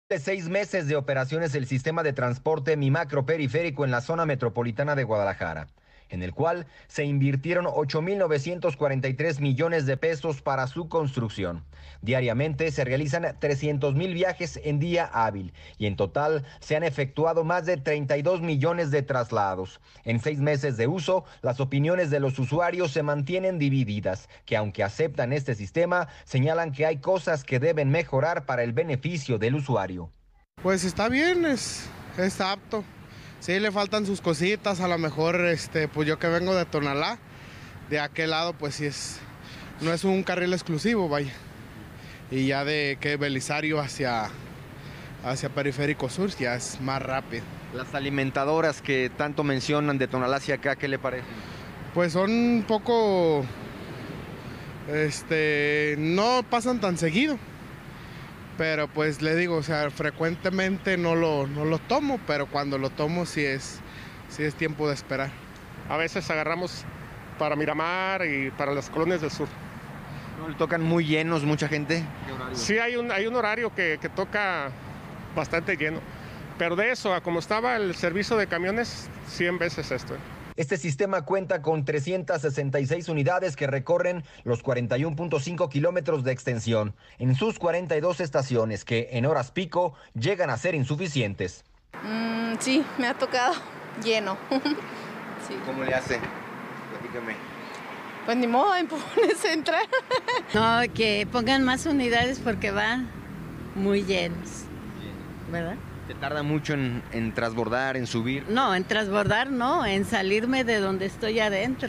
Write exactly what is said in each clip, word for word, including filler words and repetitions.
De seis meses de operaciones el sistema de transporte Mi Macro Periférico en la zona metropolitana de Guadalajara, en el cual se invirtieron ocho mil novecientos cuarenta y tres millones de pesos para su construcción. Diariamente se realizan trescientos mil viajes en día hábil y en total se han efectuado más de treinta y dos millones de traslados. En seis meses de uso, las opiniones de los usuarios se mantienen divididas, que aunque aceptan este sistema, señalan que hay cosas que deben mejorar para el beneficio del usuario. Pues está bien, es, es apto. Sí, le faltan sus cositas, a lo mejor, este, pues yo que vengo de Tonalá, de aquel lado, pues sí es, no es un carril exclusivo, vaya. Y ya de que Belisario hacia, hacia Periférico Sur ya es más rápido. Las alimentadoras que tanto mencionan de Tonalá hacia acá, ¿qué le parecen? Pues son un poco, este, no pasan tan seguido. Pero pues le digo, o sea, frecuentemente no lo, no lo tomo, pero cuando lo tomo sí es, sí es tiempo de esperar. A veces agarramos para Miramar y para las colonias del sur. ¿No le tocan muy llenos mucha gente? Sí, hay un, hay un horario que, que toca bastante lleno, pero de eso, a como estaba el servicio de camiones, cien veces esto. ¿eh? Este sistema cuenta con trescientas sesenta y seis unidades que recorren los cuarenta y uno punto cinco kilómetros de extensión en sus cuarenta y dos estaciones que en horas pico llegan a ser insuficientes. Mm, sí, me ha tocado lleno. Sí. ¿Cómo le hace? Platícame. Pues ni modo, empujones a entrar. No, que pongan más unidades porque van muy llenos, ¿verdad? ¿Te tarda mucho en, en transbordar, en subir? No, en transbordar no, en salirme de donde estoy adentro.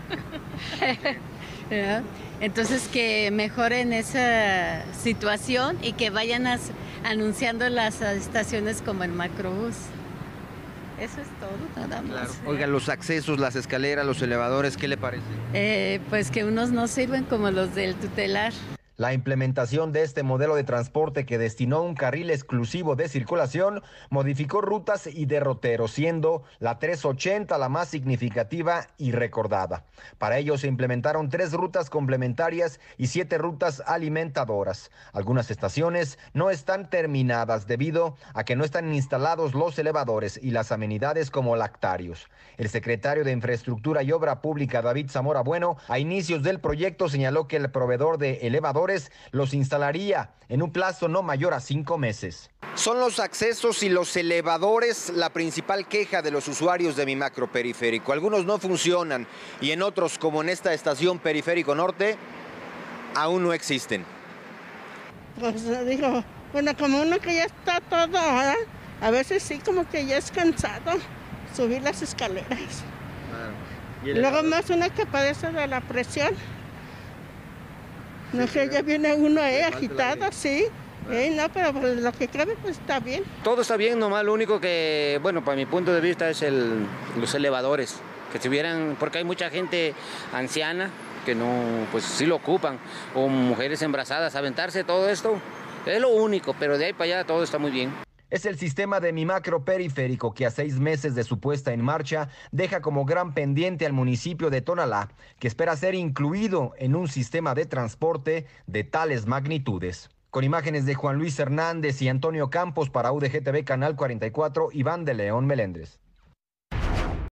Entonces que mejoren esa situación y que vayan a, anunciando las estaciones como el macrobús. Eso es todo, nada más. Claro. Oiga, los accesos, las escaleras, los elevadores, ¿qué le parece? Eh, pues que unos no sirven como los del tutelar. La implementación de este modelo de transporte que destinó un carril exclusivo de circulación modificó rutas y derroteros, siendo la trescientos ochenta la más significativa y recordada. Para ello se implementaron tres rutas complementarias y siete rutas alimentadoras. Algunas estaciones no están terminadas debido a que no están instalados los elevadores y las amenidades como lactarios. El secretario de Infraestructura y Obra Pública, David Zamora Bueno, a inicios del proyecto señaló que el proveedor de elevadores los instalaría en un plazo no mayor a cinco meses. ¿Son los accesos y los elevadores la principal queja de los usuarios de Mi Macro Periférico? Algunos no funcionan y en otros, como en esta estación Periférico Norte, aún no existen. Pues digo, bueno, como uno que ya está todo, ¿verdad? A veces sí como que ya es cansado subir las escaleras. Claro. ¿Y el Luego más una que padece de la presión. No sé, ya viene uno ahí agitado, sí. Eh, no, pero pues, lo que cabe pues está bien. Todo está bien, nomás lo único que, bueno, para mi punto de vista es el, los elevadores, que tuvieran, porque hay mucha gente anciana que no, pues sí lo ocupan, o mujeres embarazadas, aventarse todo esto, es lo único, pero de ahí para allá todo está muy bien. Es el sistema de Mi Macro Periférico que a seis meses de su puesta en marcha deja como gran pendiente al municipio de Tonalá, que espera ser incluido en un sistema de transporte de tales magnitudes. Con imágenes de Juan Luis Hernández y Antonio Campos para U D G T V Canal cuarenta y cuatro, Iván de León Meléndez.